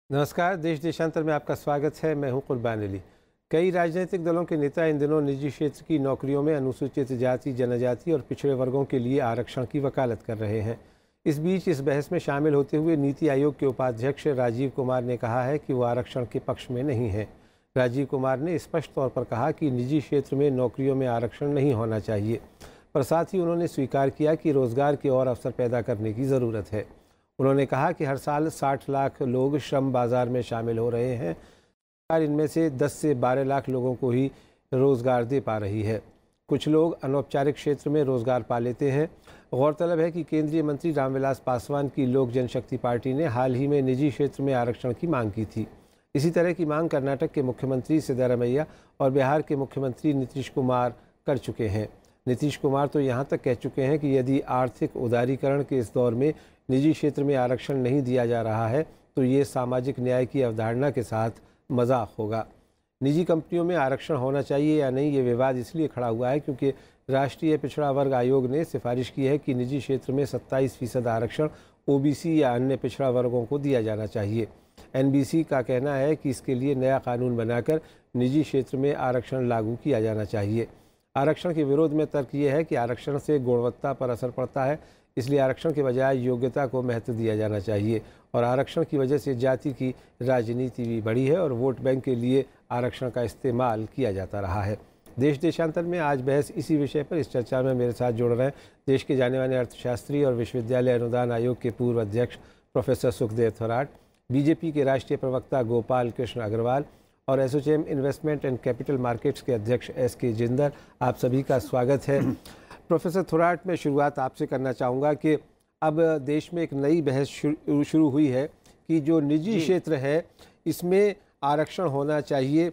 नमस्कार। देश देशांतर में आपका स्वागत है। मैं हूं कुर्बान अली। कई राजनीतिक दलों के नेता इन दिनों निजी क्षेत्र की नौकरियों में अनुसूचित जाति, जनजाति और पिछड़े वर्गों के लिए आरक्षण की वकालत कर रहे हैं। इस बीच इस बहस में शामिल होते हुए नीति आयोग के उपाध्यक्ष राजीव कुमार ने कहा है कि वो आरक्षण के पक्ष में नहीं है। राजीव कुमार ने स्पष्ट तौर पर कहा कि निजी क्षेत्र में नौकरियों में आरक्षण नहीं होना चाहिए, पर साथ ही उन्होंने स्वीकार किया कि रोजगार के और अवसर पैदा करने की ज़रूरत है। उन्होंने कहा कि हर साल 60 लाख लोग श्रम बाजार में शामिल हो रहे हैं। सरकार इनमें से 10 से 12 लाख लोगों को ही रोज़गार दे पा रही है। कुछ लोग अनौपचारिक क्षेत्र में रोज़गार पा लेते हैं। गौरतलब है कि केंद्रीय मंत्री रामविलास पासवान की लोक जनशक्ति पार्टी ने हाल ही में निजी क्षेत्र में आरक्षण की मांग की थी। इसी तरह की मांग कर्नाटक के मुख्यमंत्री सिद्धारमैया और बिहार के मुख्यमंत्री नीतीश कुमार कर चुके हैं। नीतीश कुमार तो यहाँ तक कह चुके हैं कि यदि आर्थिक उदारीकरण के इस दौर में निजी क्षेत्र में आरक्षण नहीं दिया जा रहा है तो ये सामाजिक न्याय की अवधारणा के साथ मजाक होगा। निजी कंपनियों में आरक्षण होना चाहिए या नहीं, ये विवाद इसलिए खड़ा हुआ है क्योंकि राष्ट्रीय पिछड़ा वर्ग आयोग ने सिफारिश की है कि निजी क्षेत्र में 27% आरक्षण ओबीसी या अन्य पिछड़ा वर्गों को दिया जाना चाहिए। एनबीसी का कहना है कि इसके लिए नया कानून बनाकर निजी क्षेत्र में आरक्षण लागू किया जाना चाहिए। आरक्षण के विरोध में तर्क ये है कि आरक्षण से गुणवत्ता पर असर पड़ता है, इसलिए आरक्षण के बजाय योग्यता को महत्व दिया जाना चाहिए। और आरक्षण की वजह से जाति की राजनीति भी बढ़ी है और वोट बैंक के लिए आरक्षण का इस्तेमाल किया जाता रहा है। देश देशांतर में आज बहस इसी विषय पर। इस चर्चा में मेरे साथ जुड़ रहे हैं देश के जाने माने अर्थशास्त्री और विश्वविद्यालय अनुदान आयोग के पूर्व अध्यक्ष प्रोफेसर सुखदेव थोराट, बीजेपी के राष्ट्रीय प्रवक्ता गोपाल कृष्ण अग्रवाल और ASSOCHAM investment and capital markets के अध्यक्ष एसके जिंदल। आप सभी का स्वागत है। प्रोफेसर थोराट, मैं शुरुआत आपसे करना चाहूँगा कि अब देश में एक नई बहस शुरू हुई है कि जो निजी क्षेत्र है इसमें आरक्षण होना चाहिए।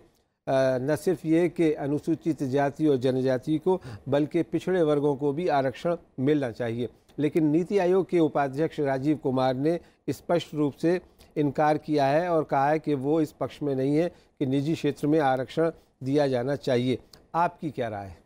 न सिर्फ ये कि अनुसूचित जाति और जनजाति को, बल्कि पिछड़े वर्गों को भी आरक्षण मिलना चाहिए। लेकिन नीति आयोग के उपाध्यक्ष राजीव कुमार ने स्पष्ट रूप से इनकार किया है और कहा है कि वो इस पक्ष में नहीं है कि निजी क्षेत्र में आरक्षण दिया जाना चाहिए। आपकी क्या राय है?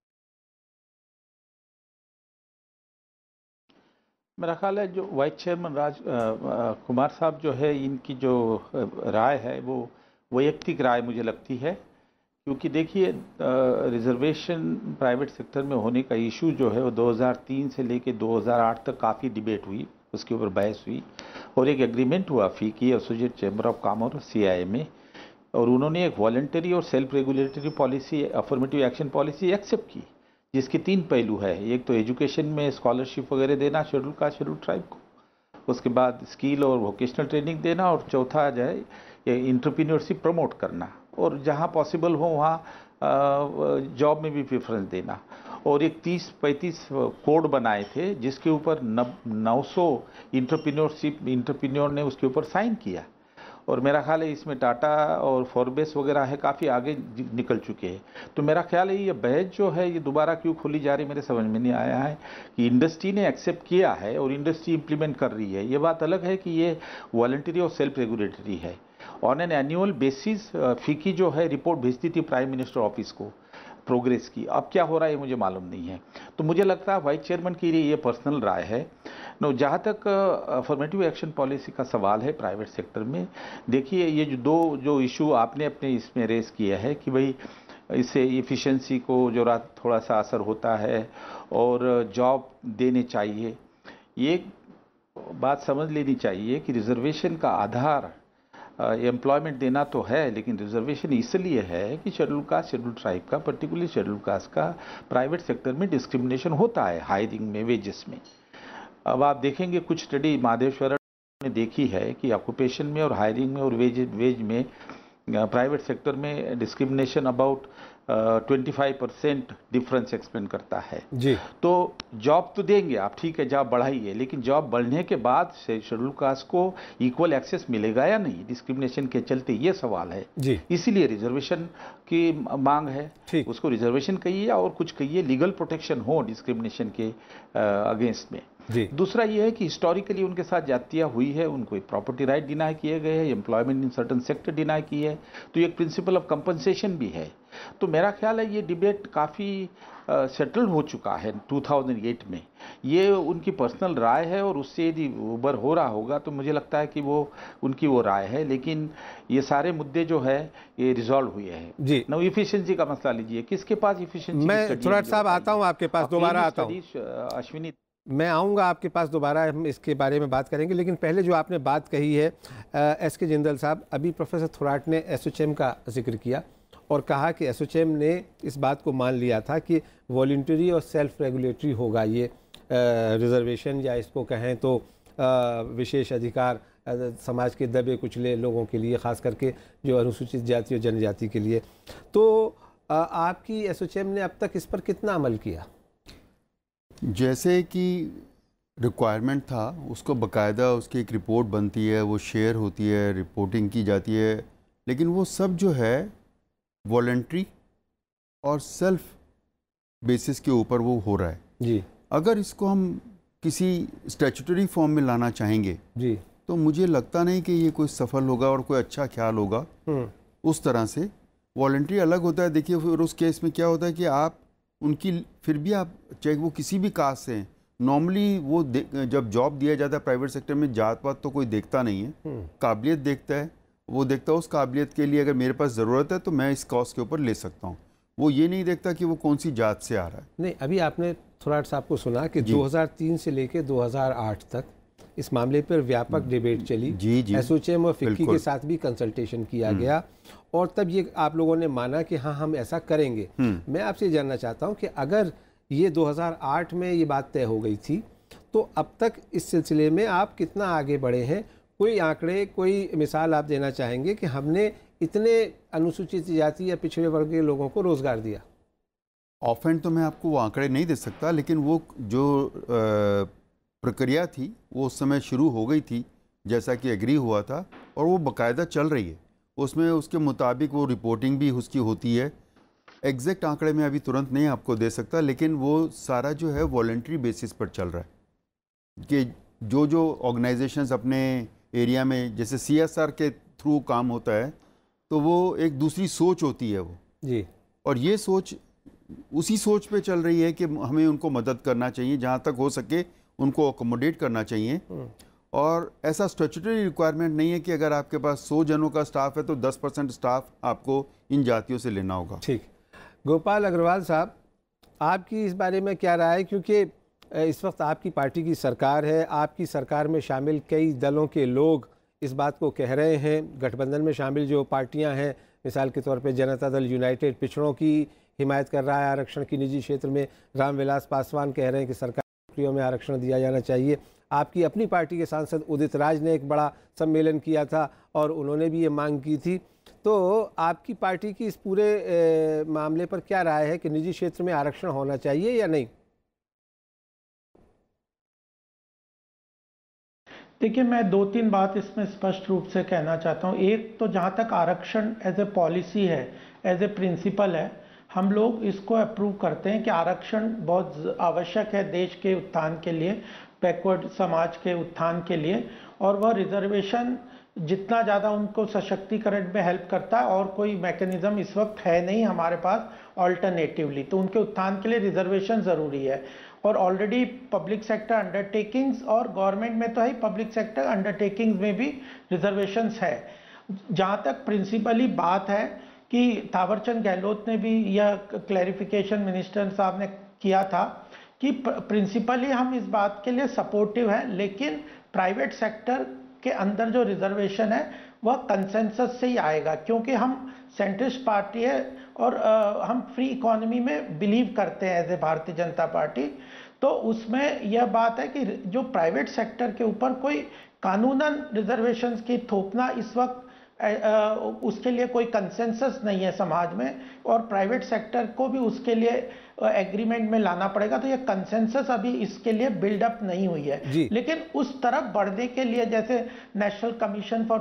मेरा ख्याल है जो वाइस चेयरमैन कुमार साहब जो है, इनकी जो राय है वो वैयक्तिक राय मुझे लगती है। क्योंकि देखिए, रिजर्वेशन प्राइवेट सेक्टर में होने का इशू जो है वो 2003 से लेके 2008 तक काफ़ी डिबेट हुई, उसके ऊपर बहस हुई और एक एग्रीमेंट हुआ FICCI associate chamber of commerce और सीआईआई में, और उन्होंने एक वॉलंटरी और self regulatory policy, affirmative action policy accept की, जिसके 3 पहलू है। एक तो एजुकेशन में स्कॉलरशिप वगैरह देना शेड्यूल कास्ट शेड्यूल ट्राइब को, उसके बाद स्किल और वोकेशनल ट्रेनिंग देना, और चौथा जो है ये इंटरप्रीन्योरशिप प्रमोट करना, और जहाँ पॉसिबल हो वहाँ जॉब में भी प्रेफरेंस देना। और एक 30-35 कोड बनाए थे जिसके ऊपर 900 इंटरप्रीन्योर ने उसके ऊपर साइन किया। और मेरा ख्याल है इसमें टाटा और फॉरबेस वगैरह है काफ़ी आगे निकल चुके हैं। तो मेरा ख्याल है ये बहस जो है ये दोबारा क्यों खोली जा रही मेरे समझ में नहीं आया है कि इंडस्ट्री ने एक्सेप्ट किया है और इंडस्ट्री इम्प्लीमेंट कर रही है। ये बात अलग है कि ये वॉलंटरी और सेल्फ रेगुलेटरी है। On an annual basis FICCI जो है रिपोर्ट भेजती थी प्राइम मिनिस्टर ऑफिस को प्रोग्रेस की। अब क्या हो रहा है ये मुझे मालूम नहीं है। तो मुझे लगता है वाइस चेयरमैन की ये पर्सनल राय है। नो, जहाँ तक अफर्मेटिव एक्शन पॉलिसी का सवाल है प्राइवेट सेक्टर में, देखिए ये जो इशू आपने अपने इसमें रेस किया है कि भाई इससे इफ़िशेंसी को जो थोड़ा सा असर होता है और जॉब देने चाहिए, ये बात समझ लेनी चाहिए कि रिजर्वेशन का आधार एम्प्लॉयमेंट देना तो है, लेकिन रिजर्वेशन इसलिए है कि शेड्यूल कास्ट शेड्यूल ट्राइब का, पर्टिकुलरली शेड्यूल कास्ट का प्राइवेट सेक्टर में डिस्क्रिमिनेशन होता है हायरिंग में, वेजेस में। अब आप देखेंगे कुछ स्टडी माधेश्वर ने देखी है कि ऑक्यूपेशन में और हायरिंग में और वेज में प्राइवेट सेक्टर में डिस्क्रिमिनेशन अबाउट 25% डिफरेंस एक्सप्लेन करता है जी। तो जॉब तो देंगे आप, ठीक है, जॉब बढ़ाइए, लेकिन जॉब बढ़ने के बाद से शेड्यूल कास्ट को इक्वल एक्सेस मिलेगा या नहीं डिस्क्रिमिनेशन के चलते, ये सवाल है जी। इसीलिए रिजर्वेशन की मांग है। उसको रिजर्वेशन कहिए और कुछ कहिए, लीगल प्रोटेक्शन हो डिस्क्रिमिनेशन के अगेंस्ट में। जी। दूसरा ये है कि हिस्टोरिकली उनके साथ जातियाँ हुई है, उनको प्रॉपर्टी राइट डिनाई किए गए हैं, employment in certain sector deny की है, तो ये प्रिंसिपल ऑफ कंपनसेशन भी है। तो मेरा ख्याल है ये डिबेट काफ़ी सेटल हो चुका है 2008 में। ये उनकी पर्सनल राय है और उससे यदि उबर हो रहा होगा तो मुझे लगता है कि वो उनकी वो राय है, लेकिन ये सारे मुद्दे जो है ये रिजॉल्व हुए हैं जी। ना। इफिशिएंसी का मसला लीजिए, किसके पास इफिशिएंसी? मैं थोराट साहब आता हूँ आपके पास, दोबारा आता हूँ। अश्विनी, मैं आऊँगा आपके पास दोबारा, हम इसके बारे में बात करेंगे, लेकिन पहले जो आपने बात कही है एस के जिंदल साहब, अभी प्रोफेसर थोराट ने एसोचैम का जिक्र किया और कहा कि एसोचैम ने इस बात को मान लिया था कि वॉलंटरी और सेल्फ रेगुलेटरी होगा ये रिजर्वेशन, या इसको कहें तो विशेष अधिकार समाज के दबे कुचले लोगों के लिए, ख़ास करके जो अनुसूचित जाति और जनजाति के लिए। तो आपकी एसोचैम ने अब तक इस पर कितना अमल किया? जैसे कि रिक्वायरमेंट था उसको बाकायदा उसकी एक रिपोर्ट बनती है, वो शेयर होती है, रिपोर्टिंग की जाती है, लेकिन वो सब जो है वॉलंटरी और सेल्फ बेसिस के ऊपर वो हो रहा है जी। अगर इसको हम किसी स्टैट्यूटरी फॉर्म में लाना चाहेंगे जी, तो मुझे लगता नहीं कि ये कोई सफल होगा और कोई अच्छा ख्याल होगा। उस तरह से वॉलंटरी अलग होता है। देखिए फिर उस केस में क्या होता है कि आप उनकी, फिर भी आप चाहे वो किसी भी कास्ट से हैं, नॉर्मली वो जब जॉब दिया जाता है प्राइवेट सेक्टर में, जात पात तो कोई देखता नहीं है, काबिलियत देखता है। वो देखता है उस काबिलियत के लिए अगर मेरे पास ज़रूरत है तो मैं इस कॉस्ट के ऊपर ले सकता हूँ। वो ये नहीं देखता कि वो कौन सी जात से आ रहा है। नहीं, अभी आपने थोराट साहब को सुना कि 2003 से लेकर 2008 तक इस मामले पर व्यापक डिबेट चली। जी जी, एसोचैम और फिक्की के साथ भी कंसल्टेशन किया गया और तब ये आप लोगों ने माना कि हाँ हम ऐसा करेंगे। मैं आपसे जानना चाहता हूँ कि अगर ये 2008 में ये बात तय हो गई थी तो अब तक इस सिलसिले में आप कितना आगे बढ़े हैं? कोई आंकड़े, कोई मिसाल आप देना चाहेंगे कि हमने इतने अनुसूचित जाति या पिछड़े वर्ग के लोगों को रोजगार दिया? ऑफेंड तो मैं आपको वो आंकड़े नहीं दे सकता, लेकिन वो जो प्रक्रिया थी वो उस समय शुरू हो गई थी, जैसा कि एग्री हुआ था, और वो बाकायदा चल रही है। उसमें उसके मुताबिक वो रिपोर्टिंग भी उसकी होती है। एग्जैक्ट आंकड़े में अभी तुरंत नहीं आपको दे सकता, लेकिन वो सारा जो है वॉलंटरी बेसिस पर चल रहा है कि जो ऑर्गेनाइजेशंस अपने एरिया में, जैसे CSR के थ्रू काम होता है, तो वो एक दूसरी सोच होती है वो जी, और ये सोच उसी सोच पे चल रही है कि हमें उनको मदद करना चाहिए, जहाँ तक हो सके उनको अकोमोडेट करना चाहिए। और ऐसा स्टैट्यूटरी रिक्वायरमेंट नहीं है कि अगर आपके पास 100 जनों का स्टाफ है तो 10% स्टाफ आपको इन जातियों से लेना होगा। ठीक। गोपाल अग्रवाल साहब, आपकी इस बारे में क्या राय है? क्योंकि इस वक्त आपकी पार्टी की सरकार है, आपकी सरकार में शामिल कई दलों के लोग इस बात को कह रहे हैं, गठबंधन में शामिल जो पार्टियां हैं, मिसाल के तौर पे जनता दल यूनाइटेड पिछड़ों की हिमायत कर रहा है आरक्षण की, निजी क्षेत्र में रामविलास पासवान कह रहे हैं कि सरकारी नौकरियों में आरक्षण दिया जाना चाहिए। आपकी अपनी पार्टी के सांसद उदित राज ने एक बड़ा सम्मेलन किया था और उन्होंने भी ये मांग की थी। तो आपकी पार्टी की इस पूरे मामले पर क्या राय है कि निजी क्षेत्र में आरक्षण होना चाहिए या नहीं? देखिए, मैं 2-3 बात इसमें स्पष्ट रूप से कहना चाहता हूँ। एक तो जहाँ तक आरक्षण एज ए पॉलिसी है, एज ए प्रिंसिपल है, हम लोग इसको अप्रूव करते हैं कि आरक्षण बहुत आवश्यक है देश के उत्थान के लिए, बैकवर्ड समाज के उत्थान के लिए, और वह रिजर्वेशन जितना ज़्यादा उनको सशक्तिकरण में हेल्प करता है, और कोई मैकेनिज्म इस वक्त है नहीं हमारे पास ऑल्टरनेटिवली, तो उनके उत्थान के लिए रिजर्वेशन ज़रूरी है। और ऑलरेडी पब्लिक सेक्टर अंडरटेकिंग्स और गवर्नमेंट में तो है, पब्लिक सेक्टर अंडरटेकिंग्स में भी रिजर्वेशंस है। जहाँ तक प्रिंसिपली बात है कि थावरचंद गहलोत ने भी यह क्लैरिफिकेशन मिनिस्टर साहब ने किया था कि प्रिंसिपली हम इस बात के लिए सपोर्टिव हैं, लेकिन प्राइवेट सेक्टर के अंदर जो रिजर्वेशन है वह कंसेंसस से ही आएगा, क्योंकि हम सेंट्रिस्ट पार्टी है और हम फ्री इकोनॉमी में बिलीव करते हैं as a Bharatiya Janata party. तो उसमें यह बात है कि जो प्राइवेट सेक्टर के ऊपर कोई कानूनन रिजर्वेशंस की थोपना इस वक्त उसके लिए कोई कंसेंसस नहीं है समाज में, और प्राइवेट सेक्टर को भी उसके लिए एग्रीमेंट में लाना पड़ेगा। तो ये कंसेंसस अभी इसके लिए बिल्डअप नहीं हुई है, लेकिन उस तरफ बढ़ने के लिए जैसे national commission for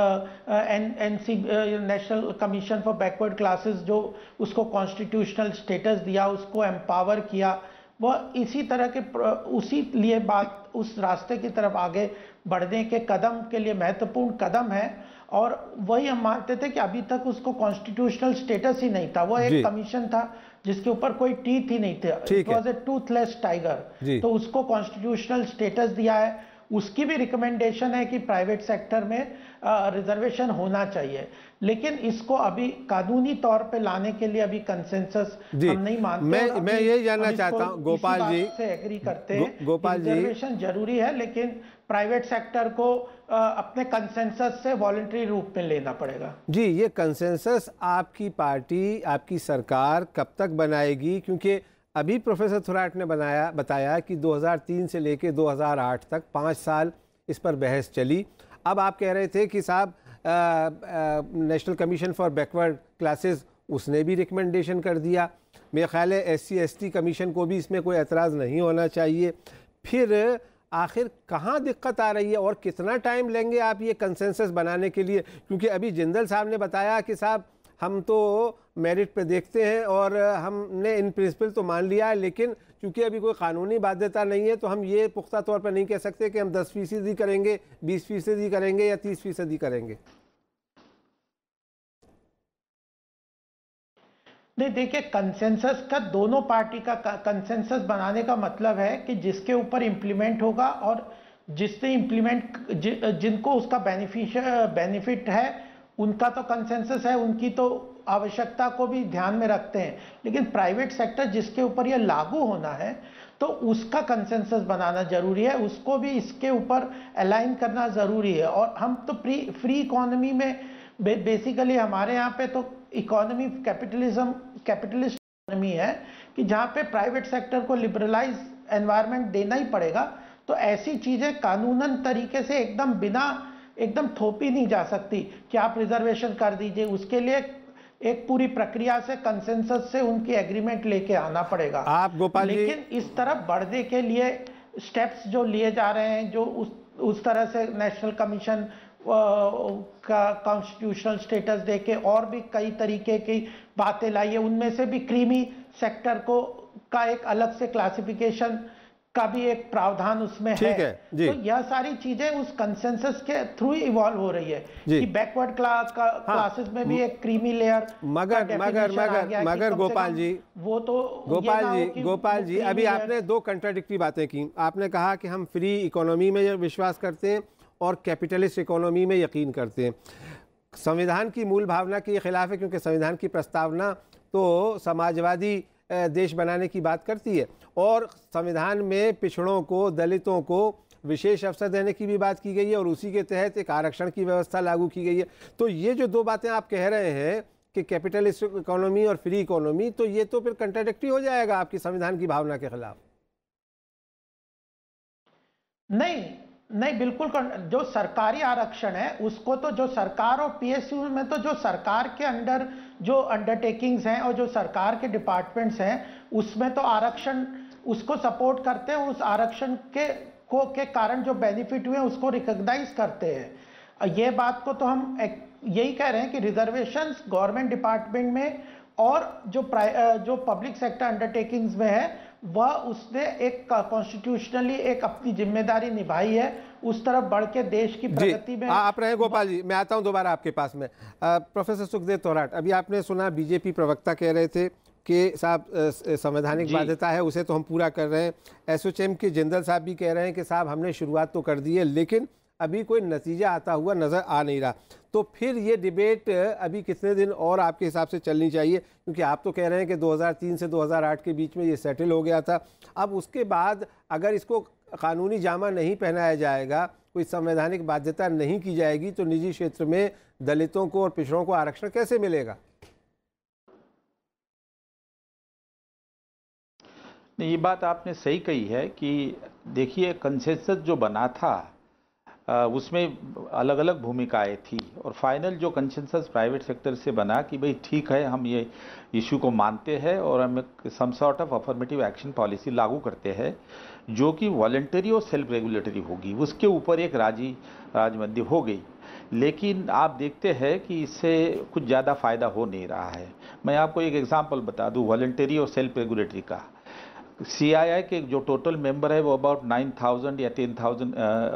national commission for backward classes, जो उसको कॉन्स्टिट्यूशनल स्टेटस दिया, उसको एम्पावर किया, वह इसी तरह के उसी लिए बात उस रास्ते की तरफ आगे बढ़ने के कदम के लिए महत्वपूर्ण कदम है। और वही हम मानते थे कि अभी तक उसको कॉन्स्टिट्यूशनल स्टेटस ही नहीं था, वो एक कमीशन था जिसके ऊपर कोई टीथ ही नहीं थे, it was a toothless tiger, तो उसको कॉन्स्टिट्यूशनल स्टेटस दिया है। उसकी भी रिकमेंडेशन है कि प्राइवेट सेक्टर में रिजर्वेशन होना चाहिए, लेकिन इसको अभी कानूनी तौर पे लाने के लिए अभी कंसेंसस हम नहीं मानते। मैं ये जानना चाहता हूँ गोपाल जी से एग्री करते हैं गोपाल जी, रिजर्वेशन जरूरी है, लेकिन प्राइवेट सेक्टर को अपने कंसेंसस से वॉलंटरी रूप में लेना पड़ेगा। जी, ये कंसेंसस आपकी पार्टी, आपकी सरकार कब तक बनाएगी? क्योंकि अभी प्रोफेसर थोराट ने बताया कि 2003 से लेकर 2008 तक 5 साल इस पर बहस चली। अब आप कह रहे थे कि साहब national commission for backward classes उसने भी रिकमेंडेशन कर दिया। मेरा ख्याल है SC/ST कमीशन को भी इसमें कोई एतराज़ नहीं होना चाहिए। फिर आखिर कहाँ दिक्कत आ रही है और कितना टाइम लेंगे आप ये कंसेंसस बनाने के लिए? क्योंकि अभी जिंदल साहब ने बताया कि साहब हम तो मेरिट पे देखते हैं और हमने इन प्रिंसिपल तो मान लिया है, लेकिन क्योंकि अभी कोई कानूनी बाध्यता नहीं है तो हम ये पुख्ता तौर पर नहीं कह सकते कि हम 10% करेंगे, 20% करेंगे या 30% करेंगे। नहीं, देखिए, कंसेंसस का दोनों पार्टी का कंसेंसस बनाने का मतलब है कि जिसके ऊपर इम्प्लीमेंट होगा और जिसने जिनको उसका बेनिफिट है उनका तो कंसेंसस है, उनकी तो आवश्यकता को भी ध्यान में रखते हैं। लेकिन प्राइवेट सेक्टर जिसके ऊपर यह लागू होना है तो उसका कंसेंसस बनाना जरूरी है, उसको भी इसके ऊपर अलाइन करना जरूरी है। और हम तो फ्री इकोनॉमी में बेसिकली हमारे यहाँ पे तो इकोनॉमी कैपिटलिस्ट इकोनॉमी है कि जहाँ पे प्राइवेट सेक्टर को लिबरलाइज एनवायरनमेंट देना ही पड़ेगा। तो ऐसी चीजें कानूनन तरीके से एकदम थोपी नहीं जा सकती कि आप रिजर्वेशन कर दीजिए। उसके लिए एक पूरी प्रक्रिया से कंसेंसस से उनकी एग्रीमेंट लेके आना पड़ेगा। आप गोपाल जी, लेकिन इस तरफ बढ़ने के लिए स्टेप्स जो लिए जा रहे हैं, जो उस तरह से नेशनल कमीशन का कॉन्स्टिट्यूशनल स्टेटस देके और भी कई तरीके की बातें लाई है, उनमें से भी क्रीमी सेक्टर का एक अलग से क्लासिफिकेशन का भी एक प्रावधान उसमें है। तो यह सारी चीजें उस कंसेंसस के थ्रू इवॉल्व हो रही है कि बैकवर्ड क्लासेस में भी एक क्रीमी लेयर। मगर गोपाल जी, वो तो गोपाल जी अभी आपने 2 कंट्राडिक्टरी बातें की। आपने कहा कि हम फ्री इकोनॉमी में विश्वास करते हैं और कैपिटलिस्ट इकोनॉमी में यकीन करते हैं। संविधान की मूल भावना के खिलाफ है, क्योंकि संविधान की प्रस्तावना तो समाजवादी देश बनाने की बात करती है और संविधान में पिछड़ों को, दलितों को विशेष अवसर देने की भी बात की गई है और उसी के तहत एक आरक्षण की व्यवस्था लागू की गई है। तो ये जो 2 बातें आप कह रहे हैं कि कैपिटलिस्ट इकोनॉमी और फ्री इकोनॉमी, तो ये तो फिर कंट्राडिक्टरी हो जाएगा आपकी संविधान की भावना के खिलाफ। नहीं, बिल्कुल। जो सरकारी आरक्षण है उसको तो जो सरकार और PSU में तो जो सरकार के अंडर जो अंडरटेकिंग्स हैं और जो सरकार के डिपार्टमेंट्स हैं उसमें तो आरक्षण उसको सपोर्ट करते हैं, उस आरक्षण के कारण जो बेनिफिट हुए उसको रिकॉग्नाइज करते हैं। ये बात को तो हम यही कह रहे हैं कि रिजर्वेशंस गवर्नमेंट डिपार्टमेंट में और जो पब्लिक सेक्टर अंडरटेकिंग्स में है वह उसने एक कॉन्स्टिट्यूशनली एक अपनी जिम्मेदारी निभाई है, उस तरफ बढ़ के देश की प्रगति में। आप रहे गोपाल जी, मैं आता हूं दोबारा आपके पास में। प्रोफेसर सुखदेव थोराट, अभी आपने सुना बीजेपी प्रवक्ता कह रहे थे कि साहब संवैधानिक बाध्यता है उसे तो हम पूरा कर रहे हैं। एसोचैम के जिंदल साहब भी कह रहे हैं कि साहब हमने शुरुआत तो कर दी है लेकिन अभी कोई नतीजा आता हुआ नज़र आ नहीं रहा। तो फिर ये डिबेट अभी कितने दिन और आपके हिसाब से चलनी चाहिए? क्योंकि आप तो कह रहे हैं कि 2003 से 2008 के बीच में ये सेटल हो गया था। अब उसके बाद अगर इसको कानूनी जामा नहीं पहनाया जाएगा, कोई संवैधानिक बाध्यता नहीं की जाएगी, तो निजी क्षेत्र में दलितों को और पिछड़ों को आरक्षण कैसे मिलेगा? ये बात आपने सही कही है कि देखिए कंसेंसस जो बना था उसमें अलग अलग भूमिकाएं थी और फाइनल जो कंसेंसस प्राइवेट सेक्टर से बना कि भाई ठीक है हम ये इशू को मानते हैं और हम some sort of affirmative action policy लागू करते हैं जो कि वॉलंटरी और सेल्फ रेगुलेटरी होगी, उसके ऊपर एक राजमंदी हो गई। लेकिन आप देखते हैं कि इससे कुछ ज़्यादा फ़ायदा हो नहीं रहा है। मैं आपको एक एग्जांपल बता दूं वॉलंटरी और सेल्फ रेगुलेटरी का। CII के जो टोटल मेंबर है वो अबाउट 9,000 या 10,000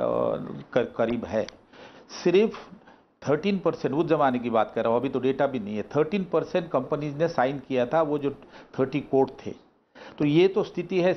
करीब है। सिर्फ 13%, उस जमाने की बात कर रहा हूँ, अभी तो डेटा भी नहीं है, 13% कंपनीज ने साइन किया था वो जो 30 कोड थे। तो ये तो स्थिति है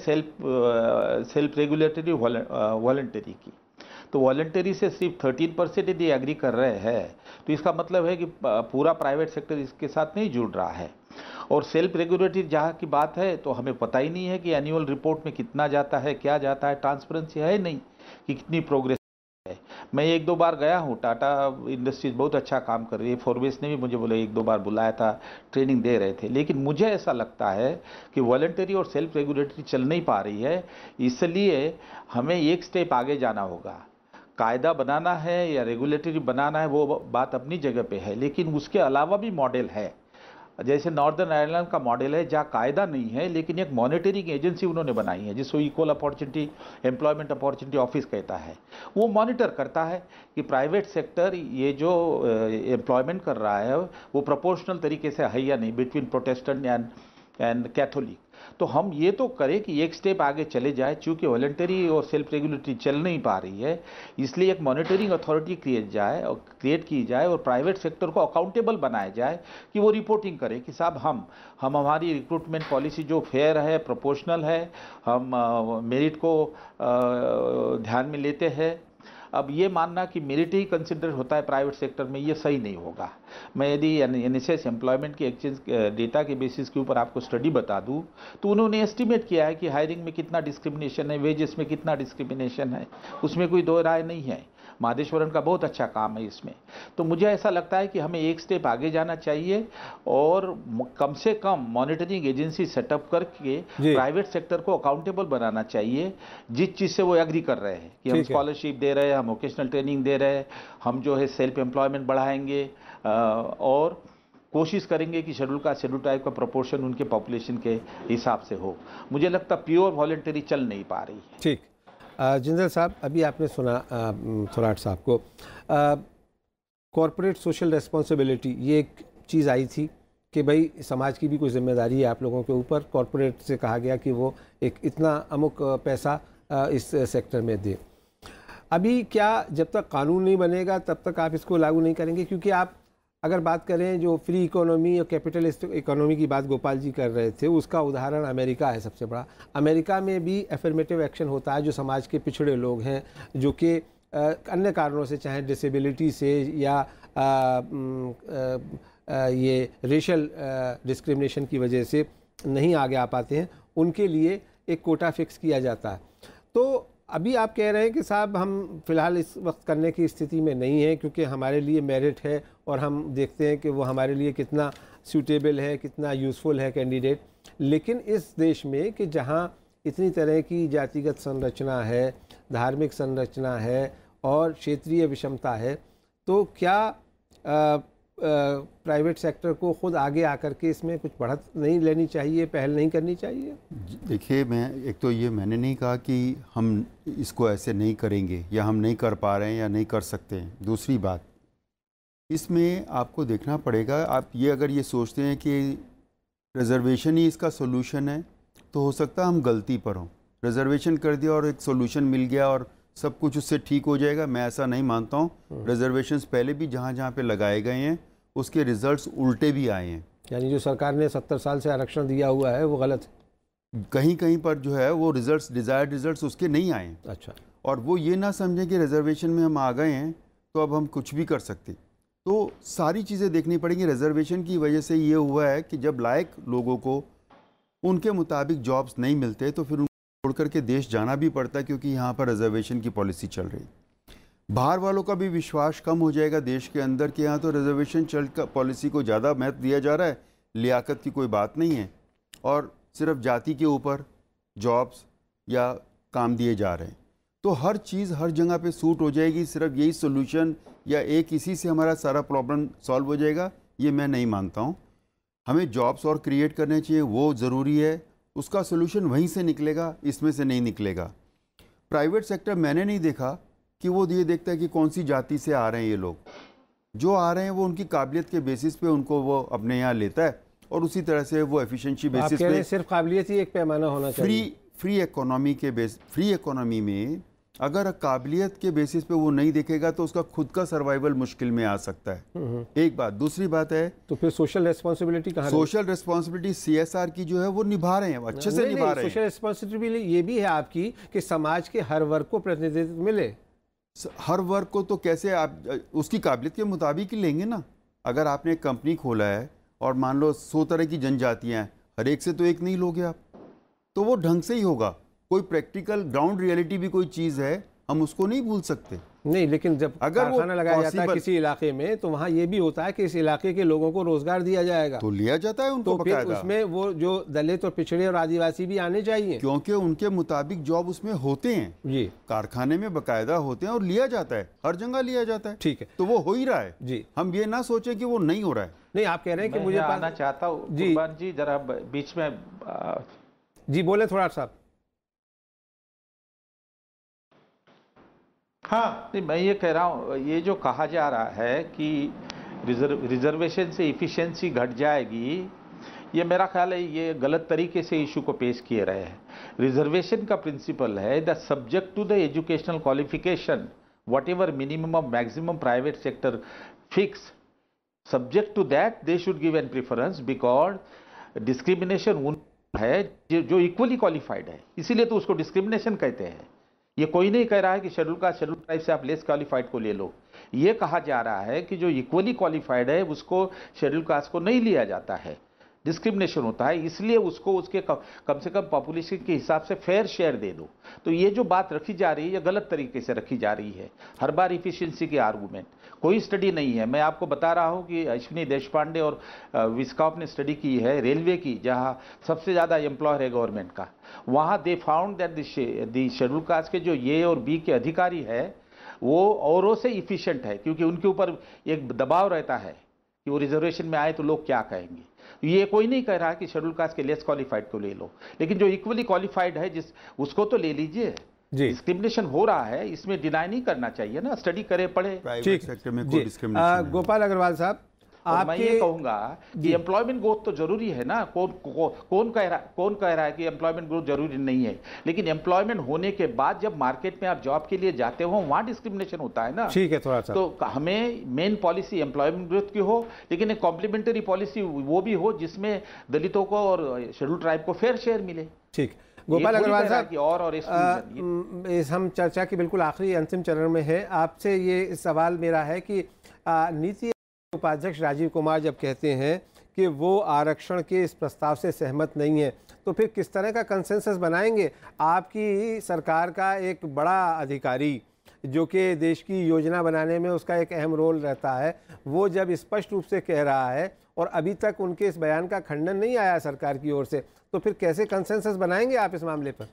सेल्फ रेगुलेटरी वॉलंटरी की। तो वॉलंटरी से सिर्फ 13% यदि एग्री कर रहे हैं तो इसका मतलब है कि पूरा प्राइवेट सेक्टर इसके साथ नहीं जुड़ रहा है। और सेल्फ रेगुलेटरी जहाँ की बात है तो हमें पता ही नहीं है कि एनुअल रिपोर्ट में कितना जाता है, क्या जाता है, ट्रांसपेरेंसी है नहीं कि कितनी प्रोग्रेस है। मैं 1-2 बार गया हूँ, टाटा इंडस्ट्रीज बहुत अच्छा काम कर रही है, फोरबेस ने भी मुझे बोले 1-2 बार बुलाया था, ट्रेनिंग दे रहे थे। लेकिन मुझे ऐसा लगता है कि वॉलंटरी और सेल्फ रेगुलेटरी चल नहीं पा रही है, इसलिए हमें एक स्टेप आगे जाना होगा। कायदा बनाना है या रेगुलेटरी बनाना है वो बात अपनी जगह पे है, लेकिन उसके अलावा भी मॉडल है। जैसे नॉर्दर्न आयरलैंड का मॉडल है जहाँ कायदा नहीं है लेकिन एक मॉनिटरिंग एजेंसी उन्होंने बनाई है जिसको equal opportunity employment opportunity office कहता है। वो मॉनिटर करता है कि प्राइवेट सेक्टर ये जो एम्प्लॉयमेंट कर रहा है वो प्रोपोर्शनल तरीके से है या नहीं बिटवीन प्रोटेस्टेंट एंड कैथोलिक। तो हम ये तो करें कि एक स्टेप आगे चले जाए। चूँकि वॉलंटरी और सेल्फ रेगुलेटरी चल नहीं पा रही है, इसलिए एक मॉनिटरिंग अथॉरिटी क्रिएट की जाए और प्राइवेट सेक्टर को अकाउंटेबल बनाया जाए कि वो रिपोर्टिंग करे कि साहब हम हमारी रिक्रूटमेंट पॉलिसी जो फेयर है, प्रोपोर्शनल है, हम मेरिट को ध्यान में लेते हैं। अब ये मानना कि मेरिट ही कंसिडर होता है प्राइवेट सेक्टर में, ये सही नहीं होगा। मैं यदि NSS एम्प्लॉयमेंट की एक्सचेंज डेटा के बेसिस के ऊपर आपको स्टडी बता दूं तो उन्होंने एस्टिमेट किया है कि हायरिंग में कितना डिस्क्रिमिनेशन है, वेजेस में कितना डिस्क्रिमिनेशन है, उसमें कोई दो राय नहीं है। मादेश्वरन का बहुत अच्छा काम है इसमें। तो मुझे ऐसा लगता है कि हमें एक स्टेप आगे जाना चाहिए और कम से कम मॉनिटरिंग एजेंसी सेटअप करके प्राइवेट सेक्टर को अकाउंटेबल बनाना चाहिए जिस चीज़ से वो एग्री कर रहे हैं कि हम स्कॉलरशिप दे रहे हैं, हम वोकेशनल ट्रेनिंग दे रहे हैं, हम जो है सेल्फ एम्प्लॉयमेंट बढ़ाएंगे और कोशिश करेंगे कि शेड्यूल टाइप का प्रोपोर्शन उनके पॉपुलेशन के हिसाब से हो। मुझे लगता प्योर वॉलंटरी चल नहीं पा रही है। ठीक, जिंदल साहब, अभी आपने सुना थोराट साहब को, कॉरपोरेट सोशल रेस्पॉन्सिबिलिटी, ये एक चीज़ आई थी कि भाई समाज की भी कोई जिम्मेदारी है आप लोगों के ऊपर। कॉरपोरेट से कहा गया कि वो एक इतना अमुक पैसा इस सेक्टर में दे। अभी क्या जब तक कानून नहीं बनेगा तब तक आप इसको लागू नहीं करेंगे? क्योंकि आप अगर बात करें जो फ्री इकोनॉमी और कैपिटलिस्ट इकोनॉमी की बात गोपाल जी कर रहे थे, उसका उदाहरण अमेरिका है सबसे बड़ा। अमेरिका में भी एफर्मेटिव एक्शन होता है जो समाज के पिछड़े लोग हैं, जो कि अन्य कारणों से, चाहे डिसेबिलिटी से या ये रेशल डिस्क्रिमिनेशन की वजह से नहीं आगे आ पाते हैं, उनके लिए एक कोटा फिक्स किया जाता है। तो अभी आप कह रहे हैं कि साहब हम फ़िलहाल इस वक्त करने की स्थिति में नहीं है क्योंकि हमारे लिए मेरिट है और हम देखते हैं कि वो हमारे लिए कितना सूटेबल है, कितना यूज़फुल है कैंडिडेट। लेकिन इस देश में कि जहाँ इतनी तरह की जातिगत संरचना है, धार्मिक संरचना है और क्षेत्रीय विषमता है, तो क्या प्राइवेट सेक्टर को खुद आगे आकर के इसमें कुछ बढ़त नहीं लेनी चाहिए, पहल नहीं करनी चाहिए? देखिए, मैं एक तो ये मैंने नहीं कहा कि हम इसको ऐसे नहीं करेंगे या हम नहीं कर पा रहे हैं या नहीं कर सकते हैं। दूसरी बात, इसमें आपको देखना पड़ेगा, आप ये अगर ये सोचते हैं कि रिजर्वेशन ही इसका सोल्यूशन है तो हो सकता है हम गलती पर हों। रिजर्वेशन कर दिया और एक सोल्यूशन मिल गया और सब कुछ उससे ठीक हो जाएगा, मैं ऐसा नहीं मानता हूँ। रिजर्वेशंस पहले भी जहाँ जहाँ पे लगाए गए हैं उसके रिजल्ट्स उल्टे भी आए हैं। यानी जो सरकार ने 70 साल से आरक्षण दिया हुआ है वो गलत है? कहीं कहीं पर जो है वो रिजल्ट्स, डिज़ायर्ड रिजल्ट्स उसके नहीं आए। अच्छा। और वो ये ना समझें कि रिजर्वेशन में हम आ गए हैं तो अब हम कुछ भी कर सकते। तो सारी चीज़ें देखनी पड़ेंगी। रिजर्वेशन की वजह से ये हुआ है कि जब लायक लोगों को उनके मुताबिक जॉब्स नहीं मिलते तो फिर छोड़ करके देश जाना भी पड़ता है, क्योंकि यहाँ पर रिजर्वेशन की पॉलिसी चल रही। बाहर वालों का भी विश्वास कम हो जाएगा देश के अंदर कि यहाँ तो रिजर्वेशन पॉलिसी को ज़्यादा महत्व दिया जा रहा है, लियाकत की कोई बात नहीं है और सिर्फ जाति के ऊपर जॉब्स या काम दिए जा रहे हैं। तो हर चीज़ हर जगह पे सूट हो जाएगी, सिर्फ यही सोल्यूशन या एक इसी से हमारा सारा प्रॉब्लम सॉल्व हो जाएगा, ये मैं नहीं मानता हूँ। हमें जॉब्स और क्रिएट करने चाहिए, वो ज़रूरी है, उसका सोल्यूशन वहीं से निकलेगा, इसमें से नहीं निकलेगा। प्राइवेट सेक्टर मैंने नहीं देखा कि वो ये देखता है कि कौन सी जाति से आ रहे हैं ये लोग। जो आ रहे हैं वो उनकी काबिलियत के बेसिस पे उनको वो अपने यहाँ लेता है और उसी तरह से वो एफिशिएंसी बेसिस पे। सिर्फ काबिलियत ही एक पैमाना होना चाहिए। फ्री इकोनॉमी में अगर काबिलियत के बेसिस पे वो नहीं देखेगा तो उसका खुद का सर्वाइवल मुश्किल में आ सकता है। एक बात। दूसरी बात है तो फिर सोशल रिस्पॉन्सिबिलिटी कहाँ? सोशल रिस्पॉन्सिबिलिटी CSR की जो है वो निभा रहे हैं, अच्छे से निभा रहे हैं। सोशल रिस्पॉन्सिबिलिटी ये भी है आपकी कि समाज के हर वर्ग को प्रतिनिधित्व मिले। हर वर्ग को तो कैसे आप उसकी काबिलियत के मुताबिक ही लेंगे ना। अगर आपने एक कंपनी खोला है और मान लो 100 तरह की जनजातियां हैं, हर एक से तो एक नहीं लोगे आप, तो वो ढंग से ही होगा। कोई प्रैक्टिकल ग्राउंड रियलिटी भी कोई चीज़ है, हम उसको नहीं भूल सकते। नहीं, लेकिन जब अगर कारखाना लगाया जाता है किसी इलाके में तो वहाँ ये भी होता है कि इस इलाके के लोगों को रोजगार दिया जाएगा, तो लिया जाता है उनको तो फिर उसमें वो जो दलित और पिछड़े और आदिवासी भी आने चाहिए, क्योंकि उनके मुताबिक जॉब उसमें होते हैं, जी कारखाने में बकायदा होते हैं और लिया जाता है, हर जगह लिया जाता है। ठीक है, तो वो हो ही रहा है जी। हम ये ना सोचे कि वो नहीं हो रहा है। नहीं, आप कह रहे हैं कि मुझे आना चाहता हूँ जी जी, जरा बीच में जी बोले थोड़ा सा। हाँ, नहीं, मैं ये कह रहा हूँ, ये जो कहा जा रहा है कि रिजर्वेशन से इफिशिएंसी घट जाएगी, ये मेरा ख्याल है ये गलत तरीके से इशू को पेश किए रहे हैं। रिजर्वेशन का प्रिंसिपल है the subject to the educational qualification whatever minimum और maximum private sector fix, subject to that they should give an preference, because discrimination उन है जो इक्वली क्वालिफाइड है, इसीलिए तो उसको डिस्क्रिमिनेशन कहते हैं। ये कोई नहीं कह रहा है कि शेड्यूल कास्ट शेड्यूल ट्राइब से आप लेस क्वालिफाइड को ले लो। ये कहा जा रहा है कि जो इक्वली क्वालिफाइड है उसको शेड्यूल कास्ट को नहीं लिया जाता है, डिस्क्रिमिनेशन होता है, इसलिए उसको उसके कम से कम पॉपुलेशन के हिसाब से फेयर शेयर दे दो। तो ये जो बात रखी जा रही है ये गलत तरीके से रखी जा रही है, हर बार इफिशिएंसी के आर्गूमेंट। कोई स्टडी नहीं है, मैं आपको बता रहा हूँ कि अश्विनी देशपांडे और विस्कॉप ने स्टडी की है रेलवे की, जहाँ सबसे ज़्यादा एम्प्लॉयर है गवर्नमेंट का। वहाँ they found that the schedule caste के जो ए और बी के अधिकारी है वो औरों से इफिशिएंट है, क्योंकि उनके ऊपर एक दबाव रहता है कि वो रिजर्वेशन में आए तो लोग क्या कहेंगे। ये कोई नहीं कह रहा कि शेड्यूल कास्ट के लेस क्वालिफाइड को ले लो, लेकिन जो इक्वली क्वालिफाइड है उसको तो ले लीजिए। डिस्क्रिमिनेशन हो रहा है, इसमें डिनाई नहीं करना चाहिए ना, स्टडी करे पढ़े। प्राइवेट सेक्टर में कोई डिस्क्रिमिनेशन गोपाल अग्रवाल साहब, मैं ये कहूंगा कि एम्प्लॉयमेंट ग्रोथ तो जरूरी है ना। कौन कह रहा है कि एम्प्लॉयमेंट ग्रोथ जरूरी नहीं है, लेकिन एम्प्लॉयमेंट होने के बाद जब मार्केट में आप जॉब के लिए जाते हो वहां डिस्क्रिमिनेशन होता है ना। ठीक है, थोड़ा सा तो हमें मेन पॉलिसी एम्प्लॉयमेंट ग्रोथ की हो, लेकिन एक कॉम्प्लीमेंटरी पॉलिसी वो भी हो जिसमें दलितों को और शेड्यूल ट्राइब को फेयर शेयर मिले। ठीक, गोपाल अग्रवाल साहब, और हम चर्चा के बिल्कुल आखिरी अंतिम चरण में है। आपसे ये सवाल मेरा है कि नीति उपाध्यक्ष राजीव कुमार जब कहते हैं कि वो आरक्षण के इस प्रस्ताव से सहमत नहीं है, तो फिर किस तरह का कंसेंसस बनाएंगे? आपकी सरकार का एक बड़ा अधिकारी जो कि देश की योजना बनाने में उसका एक अहम रोल रहता है, वो जब स्पष्ट रूप से कह रहा है और अभी तक उनके इस बयान का खंडन नहीं आया सरकार की ओर से, तो फिर कैसे कंसेंसस बनाएंगे आप इस मामले पर?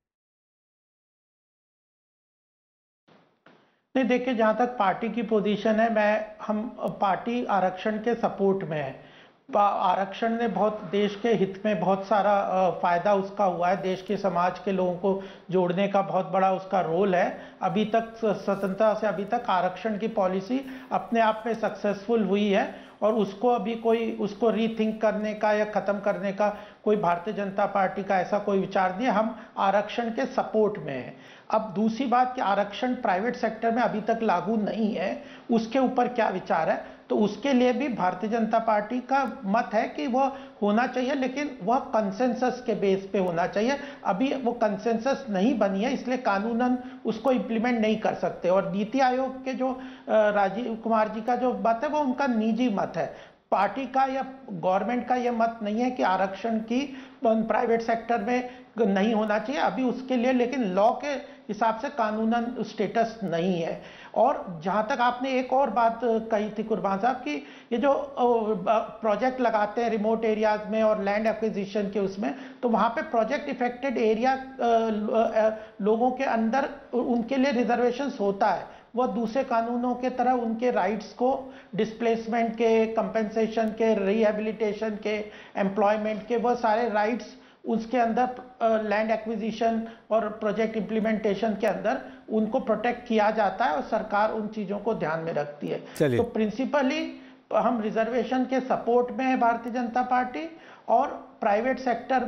नहीं, देखिए, जहाँ तक पार्टी की पोजीशन है, हम पार्टी आरक्षण के सपोर्ट में है। आरक्षण ने बहुत देश के हित में बहुत सारा फायदा उसका हुआ है, देश के समाज के लोगों को जोड़ने का बहुत बड़ा उसका रोल है। अभी तक स्वतंत्रता से अभी तक आरक्षण की पॉलिसी अपने आप में सक्सेसफुल हुई है और उसको अभी कोई उसको रीथिंक करने का या खत्म करने का कोई भारतीय जनता पार्टी का ऐसा कोई विचार नहीं है। हम आरक्षण के सपोर्ट में हैं। अब दूसरी बात कि आरक्षण प्राइवेट सेक्टर में अभी तक लागू नहीं है, उसके ऊपर क्या विचार है, तो उसके लिए भी भारतीय जनता पार्टी का मत है कि वह होना चाहिए, लेकिन वह कंसेंसस के बेस पे होना चाहिए। अभी वो कंसेंसस नहीं बनी है, इसलिए कानूनन उसको इम्प्लीमेंट नहीं कर सकते। और नीति आयोग के जो राजीव कुमार जी का जो बात है वो उनका निजी मत है, पार्टी का या गवर्नमेंट का यह मत नहीं है कि आरक्षण की प्राइवेट सेक्टर में नहीं होना चाहिए अभी उसके लिए, लेकिन लॉ के हिसाब से कानूनन स्टेटस नहीं है। और जहां तक आपने एक और बात कही थी कुर्बान साहब की, ये जो प्रोजेक्ट लगाते हैं रिमोट एरियाज में और लैंड एक्विजिशन के उसमें, तो वहां पे प्रोजेक्ट इफेक्टेड एरिया लोगों के अंदर उनके लिए रिजर्वेशंस होता है। वह दूसरे कानूनों के तरह उनके राइट्स को डिस्प्लेसमेंट के, कंपेंसेशन के, रिहेबिलिटेशन के, एम्प्लॉयमेंट के, वह सारे राइट्स उसके अंदर लैंड एक्विजिशन और प्रोजेक्ट इंप्लीमेंटेशन के अंदर उनको प्रोटेक्ट किया जाता है और सरकार उन चीजों को ध्यान में रखती है। तो प्रिंसिपली हम रिजर्वेशन के सपोर्ट में है भारतीय जनता पार्टी, और प्राइवेट सेक्टर में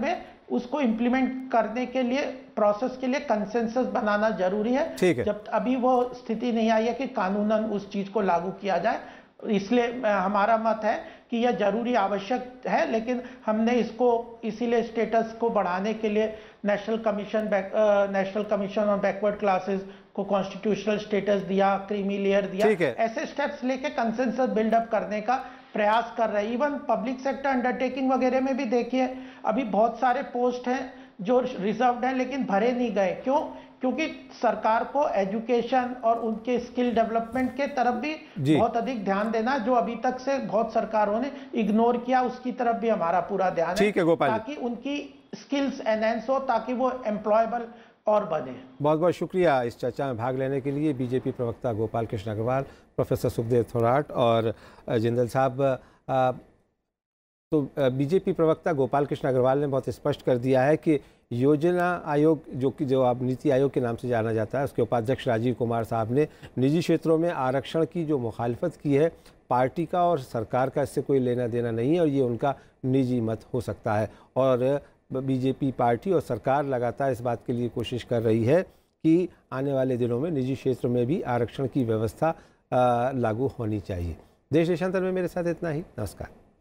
उसको इम्प्लीमेंट करने के लिए, प्रोसेस के लिए कंसेंसस बनाना जरूरी है। ठीक है। जब अभी वो स्थिति नहीं आई है कि कानूनन उस चीज को लागू किया जाए, इसलिए हमारा मत है कि यह जरूरी आवश्यक है, लेकिन हमने इसको इसीलिए स्टेटस को बढ़ाने के लिए national commission on backward classes को कॉन्स्टिट्यूशनल स्टेटस दिया, क्रीमी लेयर दिया, ऐसे स्टेप्स लेके कंसेंसस बिल्डअप करने का प्रयास कर रहे हैं। इवन पब्लिक सेक्टर अंडरटेकिंग वगैरह में भी देखिए, अभी बहुत सारे पोस्ट हैं जो रिजर्व्ड हैं लेकिन भरे नहीं गए। क्यों? क्योंकि सरकार को एजुकेशन और उनके स्किल डेवलपमेंट के तरफ भी बहुत अधिक ध्यान देना, जो अभी तक से बहुत सरकारों ने इग्नोर किया, उसकी तरफ भी हमारा पूरा ध्यान है, ताकि उनकी स्किल्स एनहेंस हो, ताकि वो एम्प्लॉयबल और बने। बहुत बहुत शुक्रिया इस चर्चा में भाग लेने के लिए बीजेपी प्रवक्ता गोपाल कृष्ण अग्रवाल, प्रोफेसर सुखदेव थोराट और जिंदल साहब। तो बीजेपी प्रवक्ता गोपाल कृष्ण अग्रवाल ने बहुत स्पष्ट कर दिया है कि योजना आयोग, जो अब नीति आयोग के नाम से जाना जाता है, उसके उपाध्यक्ष राजीव कुमार साहब ने निजी क्षेत्रों में आरक्षण की जो मुखालफत की है, पार्टी का और सरकार का इससे कोई लेना देना नहीं है और ये उनका निजी मत हो सकता है। और बीजेपी पार्टी और सरकार लगातार इस बात के लिए कोशिश कर रही है कि आने वाले दिनों में निजी क्षेत्र में भी आरक्षण की व्यवस्था लागू होनी चाहिए। देश देशांतर में मेरे साथ इतना ही। नमस्कार।